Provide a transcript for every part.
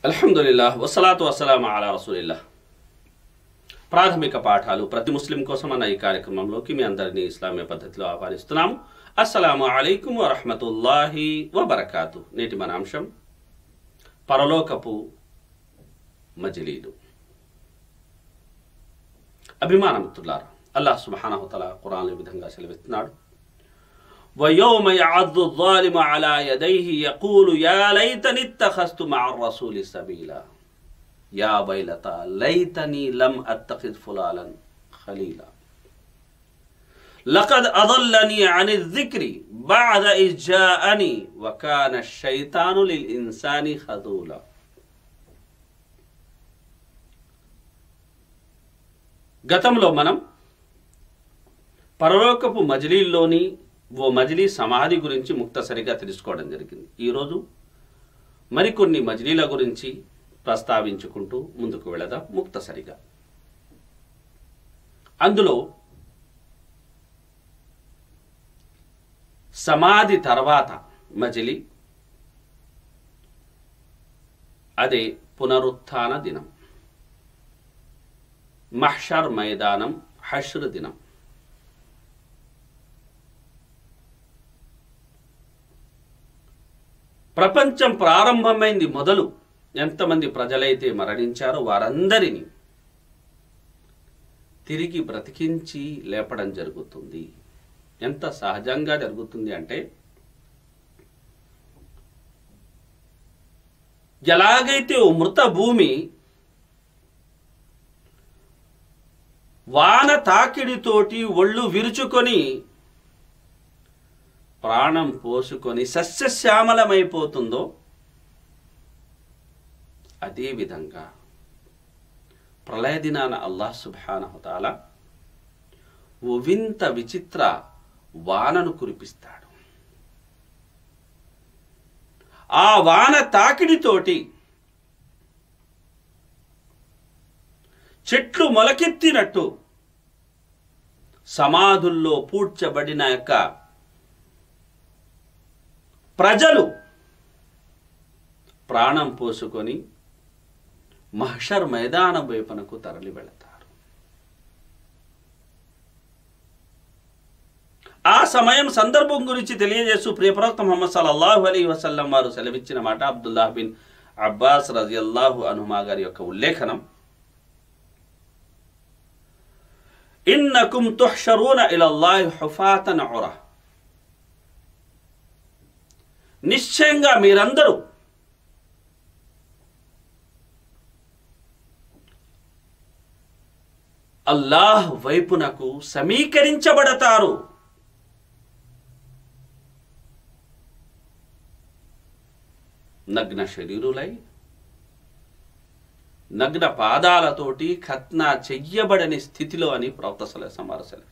అల్హమ్దులిల్లాహ్ వస్సలాతు వస్సలాము అలా రసూలిల్లాహ్. ప్రాథమిక పాఠాలు ప్రతి ముస్లిం కోసం అన్న ఈ కార్యక్రమంలోకి మీ అందరినీ ఇస్లామీయ పద్ధతిలో ఆహ్వానిస్తున్నాము. అస్సలాము అలైకుం వరహ్మతుల్లాహి వబరకాతు. నేటి మన అంశం పరలోకపు మజిలీలు. అభిమాన మిత్రులారా, అల్లాహ్ సుబ్హానహు వ తఆలా ఖురాన్ ఈ విధంగా సెలవిస్తున్నాడు, وَيَوْمَ يَعَضُّ الظَّالِمُ عَلَى يَدَيْهِ يَقُولُ يَا لَيْتَنِي اتَّخَذْتُ مَعَ الرَّسُولِ سَبِيلًا يَا وَيْلَتَى لَيْتَنِي لَمْ أَتَّخِذْ فُلَانًا خَلِيلًا لَقَدْ أَضَلَّنِي عَنِ الذِّكْرِ بَعْدَ إِذْ جَاءَنِي وَكَانَ الشَّيْطَانُ لِلْإِنسَانِ خَذُولًا. గతంలో మనం పరలోకపు మజిలీల్లోని ఓ మజిలీ సమాధి గురించి ముక్తసరిగా తెలుసుకోవడం జరిగింది. ఈరోజు మరికొన్ని మజిలీల గురించి ప్రస్తావించుకుంటూ ముందుకు వెళదాం ముక్తసరిగా. అందులో సమాధి తర్వాత మజిలీ, అదే పునరుత్థాన దినం, మహ్షర్ మైదానం, హష్ర్ దినం. ప్రపంచం ప్రారంభమైంది మొదలు ఎంతమంది ప్రజలైతే మరణించారో వారందరినీ తిరిగి బ్రతికించి లేపడం జరుగుతుంది. ఎంత సహజంగా జరుగుతుంది అంటే, ఎలాగైతే ఓ మృత భూమి వాన తాకిడితోటి ఒళ్ళు విరుచుకొని ప్రాణం పోసుకొని సస్యశ్యామలమైపోతుందో, అదేవిధంగా ప్రళయ దినాన అల్లాహ్ సుబ్హానహు తఆలా ఓ వింత విచిత్ర వానను కురిపిస్తాడు. ఆ వాన తాకిడితోటి చెట్లు మొలకెత్తినట్టు సమాధుల్లో పూడ్చబడిన యొక్క ప్రజలు ప్రాణం పోసుకొని మహ్షర్ మైదానం వైపునకు తరలి వెళతారు. ఆ సమయం సందర్భం గురించి తెలియజేస్తూ ప్రియప్రవక్త ముహమ్మద్ సల్లల్లాహు అలైహి వసల్లం వారు సెలవిచ్చిన మాట అబ్దుల్లాహ్ బిన్ అబ్బాస్ రజియల్లాహు అన్హుమా గారి యొక్క ఉల్లేఖనం, ఇన్నకుమ్ తుహ్షరూన ఇలల్లాహి హుఫాతన్ ఉరా. నిశ్చయంగా మీరందరూ అల్లాహ్ వైపునకు సమీకరించబడతారు. నగ్న శరీరులై, నగ్న పాదాలతోటి ఖత్నా చెయ్యబడని స్థితిలో అని ప్రవక్త సల్లల్లాహు అలైహి వసల్లం.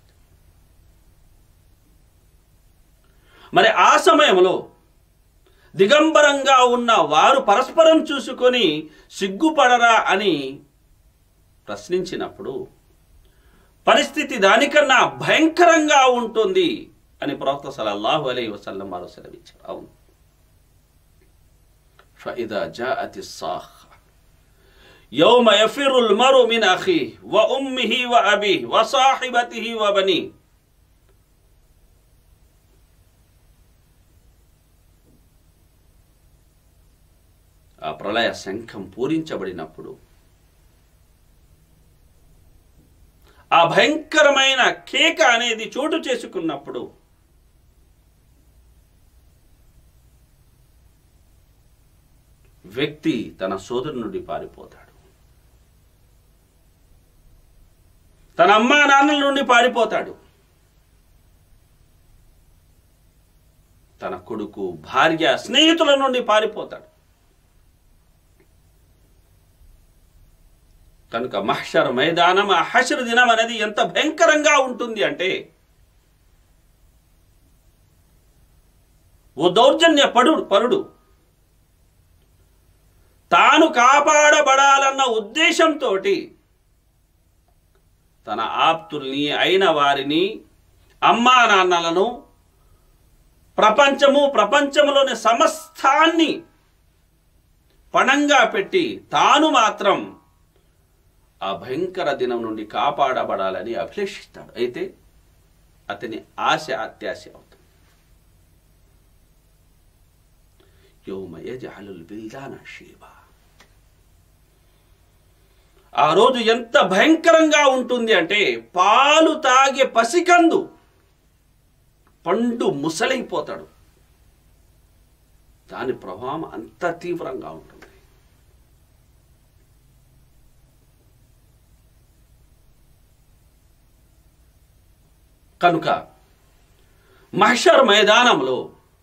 మరి ఆ సమయంలో దిగంబరంగా ఉన్న వారు పరస్పరం చూసుకొని సిగ్గుపడరా అని ప్రశ్నించినప్పుడు పరిస్థితి దానికన్నా భయంకరంగా ఉంటుంది అని ప్రవక్త సల్లల్లాహు అలైహి వసల్లం వారు సెలవిచ్చారు. అవును, ఫఇదా జాఅతి స్సాఖ యౌమ యఫిరుల్ మరు మిన్ అఖీహి వ ఉమ్మిహి వ అబీహి వ సాహిబతిహి వ బనీహి. ఆ ప్రళయ శంఖం పూరించబడినప్పుడు, ఆ భయంకరమైన కేక అనేది చోటు చేసుకున్నప్పుడు వ్యక్తి తన సోదరు నుండి పారిపోతాడు, తన అమ్మా నాన్నల నుండి పారిపోతాడు, తన కొడుకు, భార్య, స్నేహితుల నుండి పారిపోతాడు. కనుక మహ్షర్ మైదానం, ఆ హష్ర్ దినం అనేది ఎంత భయంకరంగా ఉంటుంది అంటే, ఓ దౌర్జన్య పరుడు తాను కాపాడబడాలన్న ఉద్దేశంతో తన ఆప్తుల్ని అయిన వారిని, అమ్మా నాన్నలను, ప్రపంచంలోని సమస్తాన్ని పణంగా పెట్టి తాను మాత్రం ఆ భయంకర దినం నుండి కాపాడబడాలని అభిలషిస్తాడు. అయితే అతని ఆశ అత్యాశ అవుతుంది. యౌమ యజఅలుల్ బిల్దాన షీబా. ఆ రోజు ఎంత భయంకరంగా ఉంటుంది అంటే పాలు తాగే పసికందు పండు ముసలైపోతాడు. దాని ప్రభావం అంత తీవ్రంగా ఉంటుంది. కనుక మహ్షర్ మైదానంలో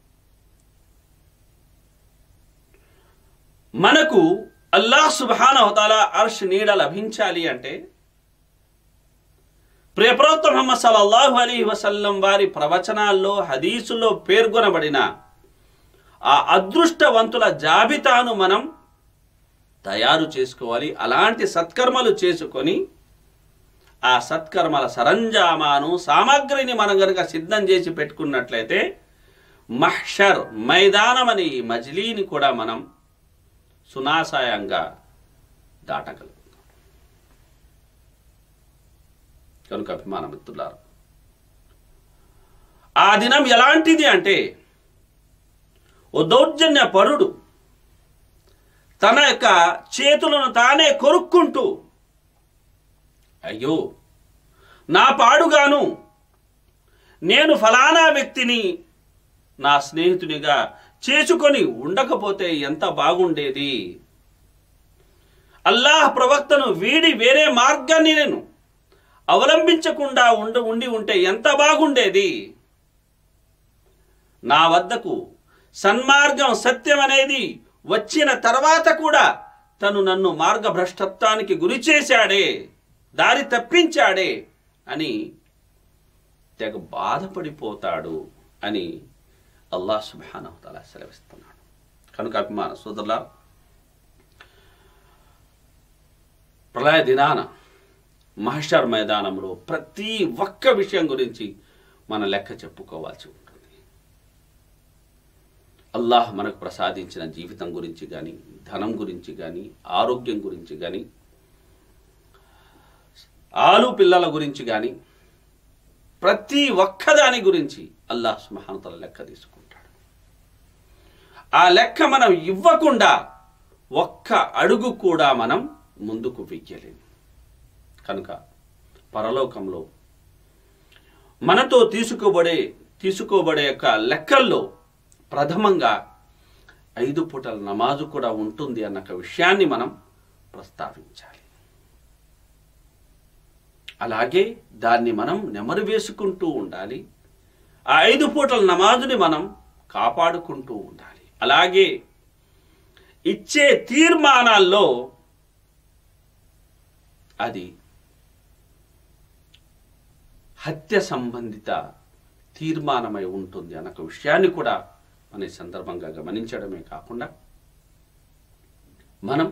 మనకు అల్లాహ్ సుబ్హానహు వ తఆలా అర్ష్ నీడ లభించాలి అంటే ప్రియప్రవక్త ముహమ్మద్ సల్లల్లాహు అలైహి వసల్లం వారి ప్రవచనాల్లో హదీసుల్లో పేర్కొనబడిన ఆ అదృష్టవంతుల జాబితాను మనం తయారు చేసుకోవాలి. అలాంటి సత్కర్మలు చేసుకొని ఆ సత్కర్మల సరంజామాను సామగ్రిని మనం గనుక సిద్ధం చేసి పెట్టుకున్నట్లయితే మహ్షర్ మైదానం అనే ఈ మజిలీని కూడా మనం సునాసాయంగా దాటగలం. కనుక అభిమాన మిత్రులారా, ఆ దినం ఎలాంటిది అంటే ఓ దౌర్జన్య పరుడు తన యొక్క చేతులను తానే కొరుక్కుంటూ, అయ్యో నా పాడుగాను నేను ఫలానా వ్యక్తిని నా స్నేహితునిగా చేసుకొని ఉండకపోతే ఎంత బాగుండేది, అల్లాహ్ ప్రవక్తను వీడి వేరే మార్గాన్ని నేను అవలంబించకుండా ఉండి ఉంటే ఎంత బాగుండేది, నా వద్దకు సన్మార్గం సత్యం అనేది వచ్చిన తర్వాత కూడా తను నన్ను మార్గభ్రష్టత్వానికి గురి చేశాడే, దారి తప్పించాడే అని తెగ బాధపడిపోతాడు అని అల్లాహ్ సుబ్హానహు వ తఆలా సెలవిస్తున్నాడు. కనుక అభిమాన సోదరులా, ప్రళయ దినాన మహ్షర్ మైదానంలో ప్రతి ఒక్క విషయం గురించి మన లెక్క చెప్పుకోవాల్సి ఉంటుంది. అల్లాహ్ మనకు ప్రసాదించిన జీవితం గురించి కానీ, ధనం గురించి కానీ, ఆరోగ్యం గురించి కానీ, ఆలు పిల్లల గురించి కానీ, ప్రతి ఒక్కదాని గురించి అల్లాహ్ సుబ్హానహు వ తఆలా లెక్క తీసుకుంటాడు. ఆ లెక్క మనం ఇవ్వకుండా ఒక్క అడుగు కూడా మనం ముందుకు వెయ్యలేము. కనుక పరలోకంలో మనతో తీసుకోబడే యొక్క లెక్కల్లో ప్రథమంగా 5 పూటల నమాజు కూడా ఉంటుంది అన్న విషయాన్ని మనం ప్రస్తావించాలి. అలాగే దాన్ని మనం నెమరు వేసుకుంటూ ఉండాలి. ఆ 5 పూటల నమాజుని మనం కాపాడుకుంటూ ఉండాలి. అలాగే ఇచ్చే తీర్మానాల్లో అది హత్య సంబంధిత తీర్మానమై ఉంటుంది అన్న విషయాన్ని కూడా మన ఈ సందర్భంగా గమనించడమే కాకుండా, మనం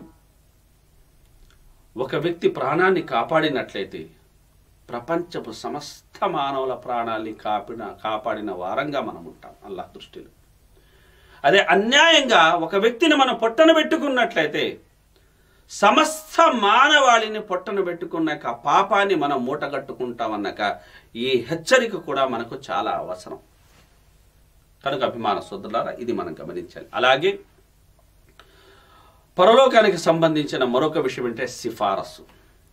ఒక వ్యక్తి ప్రాణాన్ని కాపాడినట్లయితే ప్రపంచపు సమస్త మానవుల ప్రాణాన్ని కాపాడిన వారంగా మనం ఉంటాం అల్లాహ్ దృష్టిలో. అదే అన్యాయంగా ఒక వ్యక్తిని మనం పొట్టన పెట్టుకున్నట్లయితే సమస్త మానవాళిని పొట్టన పెట్టుకున్న పాపాన్ని మనం మూటగట్టుకుంటామన్నాక ఈ హెచ్చరిక కూడా మనకు చాలా అవసరం. కనుక అభిమాన సోదరులారా, ఇది మనం గమనించాలి. అలాగే పరలోకానికి సంబంధించిన మరొక విషయం అంటే సిఫారసు.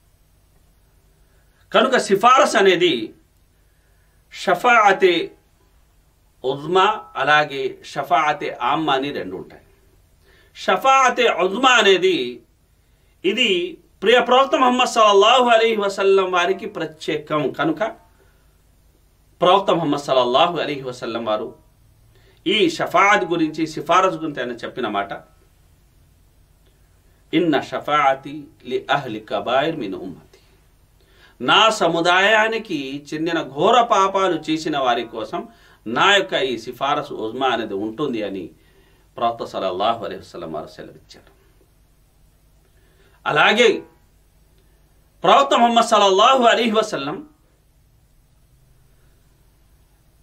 కనుక సిఫారసు అనేది షఫాఅతే ఉజ్మా అలాగే షఫాఅతే ఆమ్మా అని 2 ఉంటాయి. షఫాఅతే ఉజ్మా అనేది ఇది ప్రియ ప్రవక్త ముహమ్మద్ సల్లల్లాహు అలైహి వసల్లం వారికి ప్రత్యేకం. కనుక ప్రవక్త ముహమ్మద్ సల్లల్లాహు అలైహి వసల్లం వారు ఈ షఫాఅత్ గురించి, సిఫారసు గురించి ఆయన చెప్పిన మాట, ఇన్న షఫాఅతి లి అహ్లి కబాయిర్ మిన్ ఉమ్మతి, నా సముదాయానికి చెందిన ఘోర పాపాలు చేసిన వారి కోసం నా యొక్క ఈ సిఫారసు ఉజ్మా అనేది ఉంటుంది అని ప్రవక్త సల్లల్లాహు అలైహి వసల్లం వారు సెలవిచ్చారు. అలాగే ప్రవక్త ముహమ్మద్ సల్లల్లాహు అలైహి వసల్లం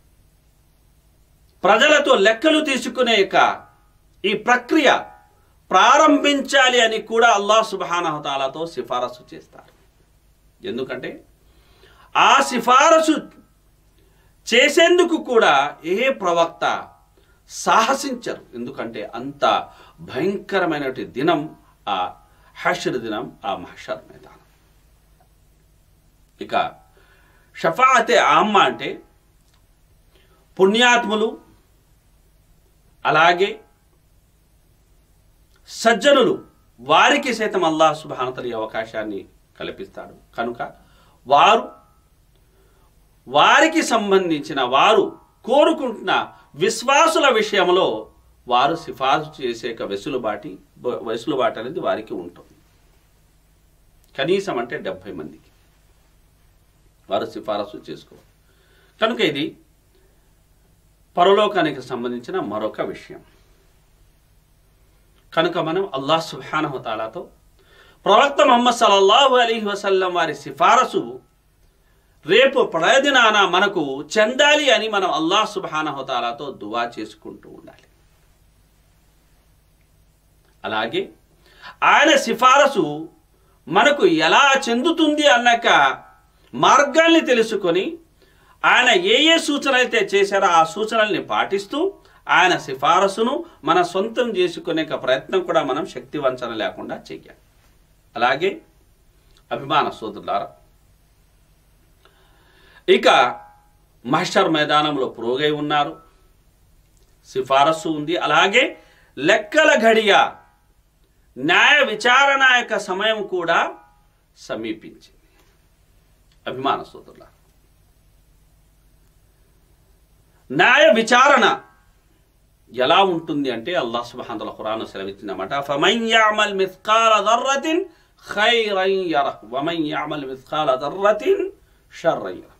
ప్రజలతో లెక్కలు తీసుకునే ఈ ప్రక్రియ ప్రారంభించాలి అని కూడా అల్లాహ్ సుబ్హానహు తాలాతో సిఫారసు చేస్తారు. ఎందుకంటే ఆ సిఫారసు చేసేందుకు కూడా ఏ ప్రవక్త సాహసించరు. ఎందుకంటే అంత భయంకరమైనటువంటి దినం ఆ హషర్ దినం, ఆ మహషర్ మైదానం. ఇక షఫాఅతే ఆమ్మ అంటే పుణ్యాత్ములు అలాగే సజ్జనులు వారికి సైతం అల్లాహ్ సుబ్హానహు వ తఆలా ఈ అవకాశాన్ని కల్పిస్తాడు. కనుక వారికి సంబంధించిన వారు కోరుకుంటున్న విశ్వాసుల విషయంలో వారు సిఫారసు చేసే వెసులుబాటు అనేది వారికి ఉంటుంది. కనీసం అంటే 70 మందికి వారు సిఫారసు చేసుకోవాలి. కనుక ఇది పరలోకానికి సంబంధించిన మరొక విషయం. కనుక మనం అల్లాహ్ సుబ్హానహు వ తఆలాతో ప్రవక్త ముహమ్మద్ సల్లల్లాహు అలైహి వసల్లం వారి సిఫారసు రేపు ప్రళయదినాన మనకు చెందాలి అని మనం అల్లాహ్ సుబ్హానహు వ తఆలాతో దువా చేసుకుంటూ ఉండాలి. అలాగే ఆయన సిఫారసు మనకు ఎలా చెందుతుంది అన్నాక మార్గాల్ని తెలుసుకొని ఆయన ఏ సూచనలు అయితే చేశారో ఆ సూచనల్ని పాటిస్తూ ఆయన సిఫారసును మన సొంతం చేసుకునే ప్రయత్నం కూడా మనం శక్తి వంచన లేకుండా చెయ్యాలి. అలాగే అభిమాన సోదరులారా, ఇక మహషర్ మైదానంలో పురోగై ఉన్నారు, సిఫారసు ఉంది. అలాగే లెక్కల ఘడియ న్యాయ విచారణ యొక్క సమయం కూడా సమీపించింది. అభిమాన సోదరులారా, న్యాయ విచారణ ఎలా ఉంటుంది అంటే అల్లాహ్ సుబ్హానహు వ తఆలా ఖురాన్లో సెలవిచ్చినమాట, ఫమన్ యఅమల్ మిస్కాల దర్రతిన్ ఖైరన్ యరహ్ వమన్ యఅమల్ మిస్కాల దర్రతిన్ షర్రన్ యరహ్.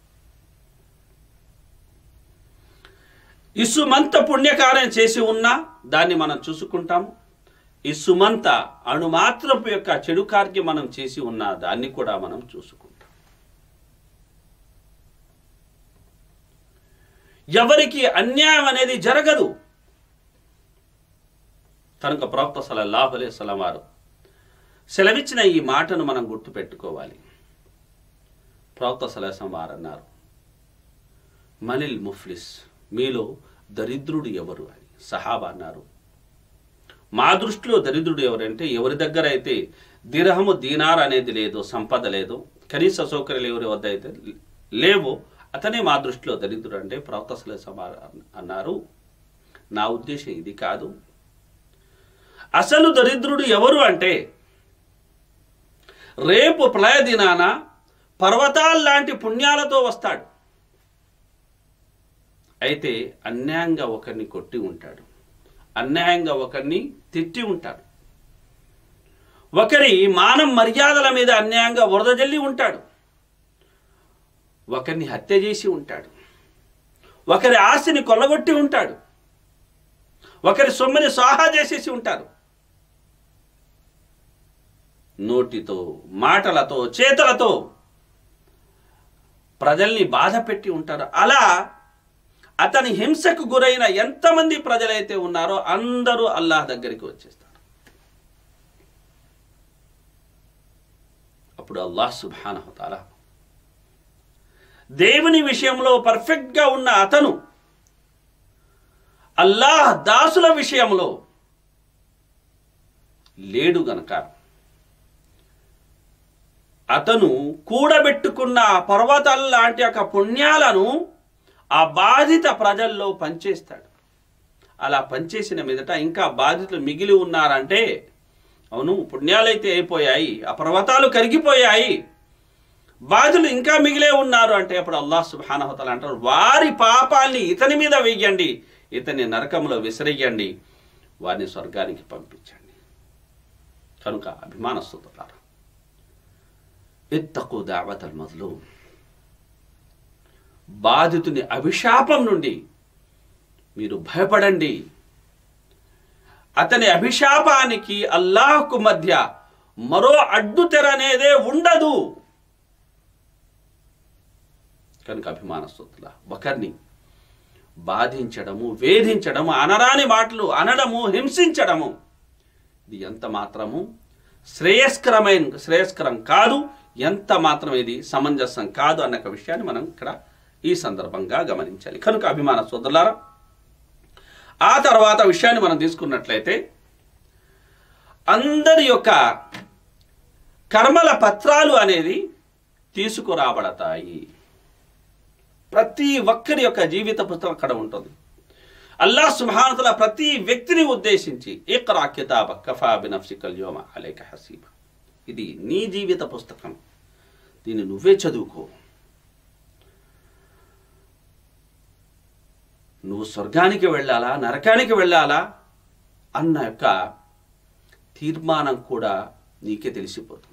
ఇసుమంత పుణ్యకార్యం చేసి ఉన్నా దాన్ని మనం చూసుకుంటాము, ఇసుమంత అణుమాత్రపు యొక్క చెడు కార్యం మనం చేసి ఉన్నా దాన్ని కూడా మనం చూసుకుంటాం. ఎవరికి అన్యాయం అనేది జరగదు. కనుక ప్రవక్త సల్లల్లాహు అలైహి వసల్లం వారు సెలవిచ్చిన ఈ మాటను మనం గుర్తుపెట్టుకోవాలి. ప్రవక్త సల్లల్లాహు అలైహి వసల్లం వారు అన్నారు, మనిల్ ముఫ్లిస్, మీలో దరిద్రుడు ఎవరు అని. సహాబా అన్నారు, మా దృష్టిలో దరిద్రుడు ఎవరంటే ఎవరి దగ్గర అయితే దిర్హము దీనార్ అనేది లేదో, సంపద లేదో, కనీస సౌకర్యాలు ఎవరి వద్ద అయితే లేవో అతనే మా దృష్టిలో దరిద్రుడు అంటే ప్రవక్త సల్లల్లాహు అలైహి వసల్లం అన్నారు, నా ఉద్దేశం ఇది కాదు. అసలు దరిద్రుడు ఎవరు అంటే రేపు ప్రళయ దినాన పర్వతాల్లాంటి పుణ్యాలతో వస్తాడు. అయితే అన్యాయంగా ఒకరిని కొట్టి ఉంటాడు, అన్యాయంగా ఒకరిని తిట్టి ఉంటాడు, ఒకరి మానం మర్యాదల మీద అన్యాయంగా వరద జల్లి ఉంటాడు, ఒకరిని హత్య చేసి ఉంటాడు, ఒకరి ఆస్తిని కొల్లగొట్టి ఉంటాడు, ఒకరి సొమ్ముని సాహా చేసేసి ఉంటారు. నోటితో, మాటలతో, చేతులతో ప్రజల్ని బాధ పెట్టి ఉంటారు. అలా అతని హింసకు గురైన ఎంతమంది ప్రజలైతే ఉన్నారో అందరూ అల్లాహ్ దగ్గరికి వచ్చేస్తారు. అప్పుడు అల్లాహ్ సుబ్హానహు వ తఆలా దేవుని విషయంలో పర్ఫెక్ట్గా ఉన్న అతను అల్లాహ్ దాసుల విషయంలో లేడు గనక అతను కూడబెట్టుకున్న పర్వతాల లాంటి యొక్క పుణ్యాలను ఆ బాధిత ప్రజల్లో పనిచేస్తాడు. అలా పనిచేసిన మీదట ఇంకా బాధితులు మిగిలి ఉన్నారంటే, అవును పుణ్యాలైతే అయిపోయాయి, ఆ పర్వతాలు కరిగిపోయాయి, బాధితులు ఇంకా మిగిలే ఉన్నారు అంటే అప్పుడు అల్లాహ్ సుబ్హానహు వ తఆలా అంటారు, వారి పాపాల్ని ఇతని మీద వెయ్యండి, ఇతని నరకంలో విసిరేయండి, వారిని స్వర్గానికి పంపించండి. కనుక అభిమాన సోదరులారా, ఇత్తఖు దావతల్ మజ్లూమ్, బాధితుని అభిశాపం నుండి మీరు భయపడండి. అతని అభిశాపానికి అల్లాహ్కు మధ్య మరో అడ్డు తెర అనేదే ఉండదు. కనుక అభిమాన సోదరులా, ఒకరిని బాధించడము, వేధించడము, అనరాని మాటలు అనడము, హింసించడము ఇది ఎంత మాత్రము శ్రేయస్కరం కాదు, ఎంత మాత్రం ఇది సమంజసం కాదు అన్న విషయాన్ని మనం ఇక్కడ ఈ సందర్భంగా గమనించాలి. కనుక అభిమాన సోదరులారా, ఆ తర్వాత విషయాన్ని మనం తీసుకున్నట్లయితే అందరి యొక్క కర్మల పత్రాలు అనేది తీసుకురాబడతాయి. ప్రతి ఒక్కరి యొక్క జీవిత పుస్తకం అక్కడ ఉంటుంది. అల్లాహ్ సుబ్హానహు వ తఆలా ప్రతి వ్యక్తిని ఉద్దేశించి ఇక్రా కితాబక కఫా బినఫ్సికల్ యౌమ అలైక హసీబా, ఇది నీ జీవిత పుస్తకం, దీన్ని నువ్వే చదువుకో. నువ్వు స్వర్గానికి వెళ్ళాలా నరకానికి వెళ్ళాలా అన్న యొక్క తీర్మానం కూడా నీకే తెలిసిపోతుంది.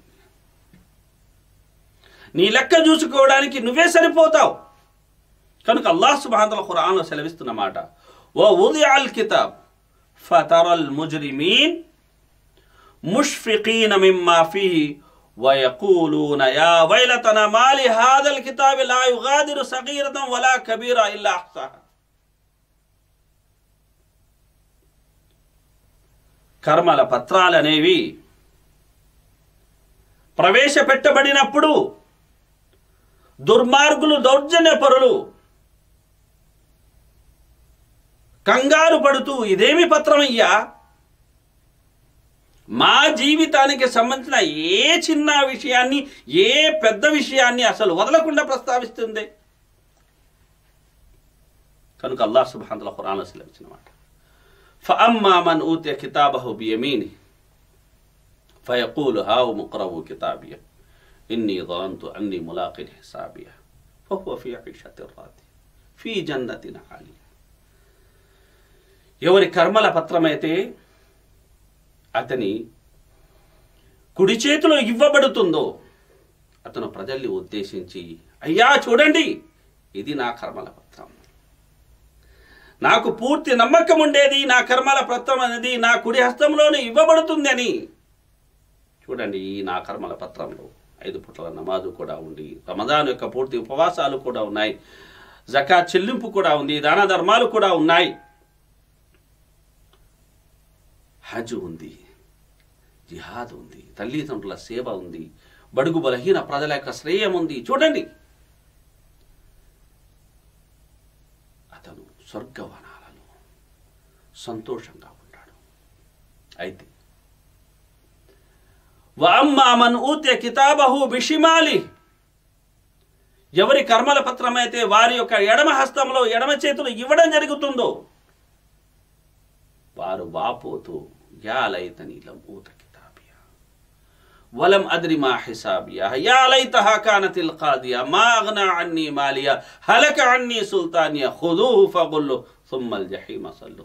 నీ లెక్క చూసుకోవడానికి నువ్వే సరిపోతావు. కనుక అల్లాహ్ సుబ్హానహు వ తఆలా ఖురాన్లో సెలవిస్తున్న మాట, వవుదిఅల్ కితాబ్ ఫతరల్ ముజ్రిమీన్ ముష్ఫికీన మిమ్మా ఫీహి వయఖూలూన యా వైలతనా మాలి హాదల్ కితాబి లా యుగాదిరు సగీరతన్ వలా కబీరా ఇల్లా అహ్సాహా. కర్మల పత్రాలనేవి ప్రవేశపెట్టబడినప్పుడు దుర్మార్గులు, దౌర్జన్యపరులు కంగారు పడుతూ, ఇదేమి పత్రమయ్యా, మా జీవితానికి సంబంధించిన ఏ చిన్న విషయాన్ని, ఏ పెద్ద విషయాన్ని అసలు వదలకుండా ప్రస్తావిస్తుంది. కనుక అల్లాహ్ సుబ్హానహు వ తఆలా ఖురాన్లో సెలవించిన మాట, ఫఅమ్మా మన్ ఊతియ కితాబహు బియమీనిహి ఫయఖూలు హాఉమ్ ఇఖ్రఊ కితాబియ ఇన్నీ ظننت అన్నీ ములాఖిన్ హిసాబియ ఫహువ ఫీ ఐషతిర్ రాదియ ఫీ జన్నతిన్ ఆలియ. ఎవరి కర్మల పత్రమైతే అతని కుడి చేతిలో ఇవ్వబడుతుందో అతను ప్రజల్ని ఉద్దేశించి, అయ్యా చూడండి, ఇది నా కర్మల పత్రం, నాకు పూర్తి నమ్మకం ఉండేది నా కర్మల పత్రం అనేది నా కుడి హస్తంలోనే ఇవ్వబడుతుంది అని. చూడండి, ఈ నా కర్మల పత్రంలో 5 పూట్ల నమాజు కూడా ఉంది, రమజాన్ యొక్క పూర్తి ఉపవాసాలు కూడా ఉన్నాయి, జకాత్ చెల్లింపు కూడా ఉంది, దాన ధర్మాలు కూడా ఉన్నాయి, హజ్ ఉంది, జిహాద్ ఉంది, తల్లిదండ్రుల సేవ ఉంది, బడుగు బలహీన ప్రజల యొక్క శ్రేయం ఉంది. చూడండి, అతను స్వర్గవనాలలో సంతోషంగా ఉంటాడు. అయితే వఅమ్మా మన్ ఊతియ కితాబహు బిషిమాలి, ఎవరి కర్మల పత్రమైతే వారి యొక్క ఎడమ హస్తంలో, ఎడమ చేతులు ఇవ్వడం జరుగుతుందో వారు వాపోతూ, యా లైతనీ లం ఊత కితాబియా వలం అద్రి మా హిసాబియా యా లైతహా కానతిల్ ఖాదియా మా అగ్నా అన్నీ మాలియా హలక అన్నీ సుల్తానియా ఖుదూహు ఫగుల్లు సుమ్మల్ జహీమ సల్లు.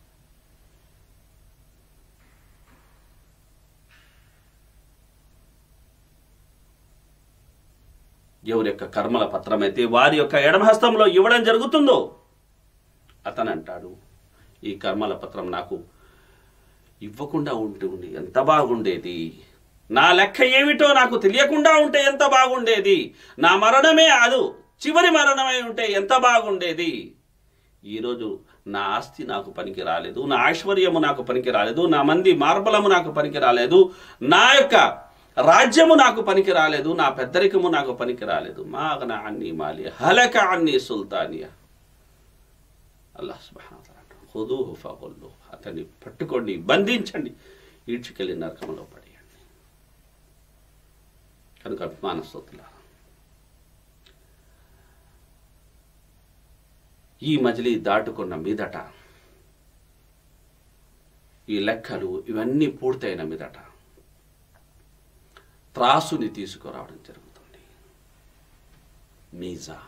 ఎవరి యొక్క కర్మల పత్రమైతే వారి యొక్క ఎడమహస్తంలో ఇవ్వడం జరుగుతుందో అతను అంటాడు, ఈ కర్మల పత్రం నాకు ఇవ్వకుండా ఉంటుంది ఎంత బాగుండేది, నా లెక్క ఏమిటో నాకు తెలియకుండా ఉంటే ఎంత బాగుండేది, నా మరణమే అదు చివరి మరణమై ఉంటే ఎంత బాగుండేది. ఈరోజు నా ఆస్తి నాకు పనికి రాలేదు, నా ఐశ్వర్యము నాకు పనికి రాలేదు, నా మంది మార్బలము నాకు పనికి రాలేదు, నా యొక్క రాజ్యము నాకు పనికి రాలేదు, నా పెద్దరికము నాకు పనికి రాలేదు. మా అగ్నా అన్నీ మాలియా హలక అన్నీ సుల్తానియా. అల్లాహ్ సుబ్హానహు వ తఆలా ఖుదూహు ఫగుల్లు, అతన్ని పట్టుకోండి, బంధించండి, ఈడ్చుకెళ్ళి నరకంలో పడేయండి. కనుక అభిమాన సోదరులారా, ఈ మజిలీ దాటుకున్న మీదట, ఈ లెక్కలు ఇవన్నీ పూర్తయిన మీదట త్రాసుని తీసుకురావడం జరుగుతుంది, మీజాన్.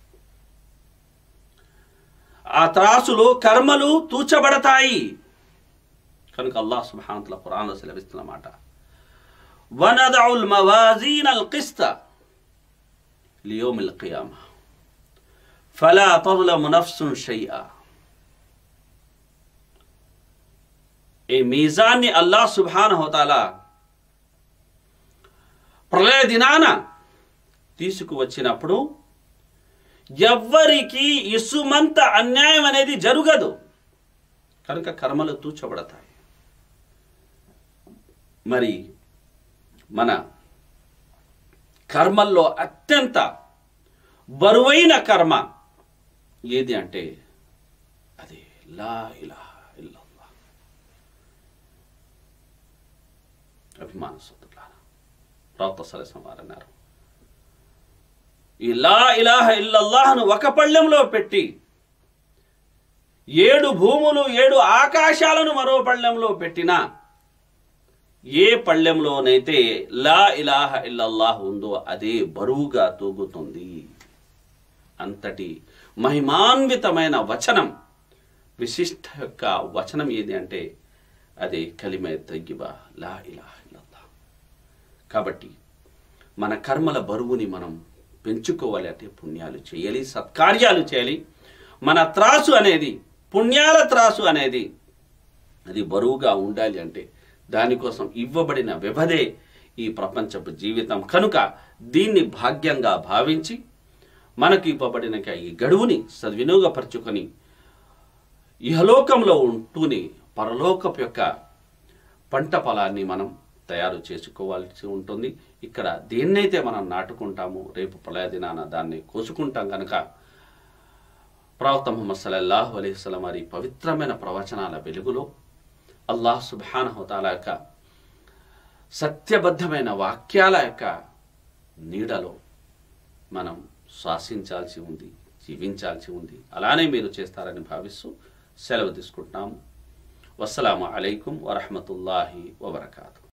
ఆ త్రాసులో కర్మలు తూచబడతాయి. కనుక అల్లాహ్ సుబ్హానహు వ తఆలా ఖురాన్లో సెలవిస్తున్న మాట, వనదఉల్ మవాజీనల్ కిస్త లియౌమిల్ ఖియామah ఫలా తజ్లము నఫ్సున్ షైఆ. ఈ మీజాన్ని అల్లాహ్ సుబ్హానహు వ తఆలా ప్రళయ దినాన తీసుకువచ్చినప్పుడు ఎవ్వరికి ఇసుమంత అన్యాయం అనేది జరగదు. కనుక కర్మలు తూచబడతాయి. మరి మన కర్మల్లో అత్యంత బరువైన కర్మ ఏది అంటే అది లా ఇలాహ ఇల్లల్లాహ్. అభిమాన సోదరులారా, ప్రవక్త సల్లల్లాహు అలైహి వసల్లం అన్నారు, ఈ లా ఇలాహ ఇల్లల్లాహ్ను ఒక పళ్ళెంలో పెట్టి 7 భూములు 7 ఆకాశాలను మరో పళ్ళెంలో పెట్టినా ఏ పళ్ళెంలోనైతే లా ఇలాహ ఇల్లల్లాహ్ ఉందో అదే బరువుగా తూగుతుంది. అంతటి మహిమాన్వితమైన వచనం, విశిష్ట యొక్క వచనం ఏది అంటే అదే కలిమే తయ్యిబా, లా ఇలాహ ఇల్లల్లాహ్. కాబట్టి మన కర్మల బరువుని మనం పెంచుకోవాలి అంటే పుణ్యాలు చేయాలి, సత్కార్యాలు చేయాలి. మన త్రాసు అనేది, పుణ్యాల త్రాసు అనేది అది బరువుగా ఉండాలి అంటే దానికోసం ఇవ్వబడిన వ్యవధే ఈ ప్రపంచపు జీవితం. కనుక దీన్ని భాగ్యంగా భావించి మనకు ఇవ్వబడిన ఈ గడువుని సద్వినియోగపరచుకొని ఇహలోకంలో ఉంటూనే పరలోకపు యొక్క పంట పొలాన్ని మనం తయారు చేసుకోవాల్సి ఉంటుంది. ఇక్కడ దేన్నైతే మనం నాటుకుంటామో రేపు ప్రళయ దినాన దాన్ని కోసుకుంటాం. కనుక ప్రవక్త ముహమ్మద్ సల్లల్లాహు అలైహి వసల్లం వారి పవిత్రమైన ప్రవచనాల వెలుగులో అల్లాహ్ సుబ్హానహు తఆలా యొక్క సత్యబద్ధమైన వాక్యాల యొక్క నీడలో మనం శ్వాసించాల్సి ఉంది, జీవించాల్సి ఉంది. అలానే మీరు చేస్తారని భావిస్తూ సెలవు తీసుకుంటున్నాము. వస్సలాము అలైకుం వరహ్మతుల్లాహి వబరకాతుహు.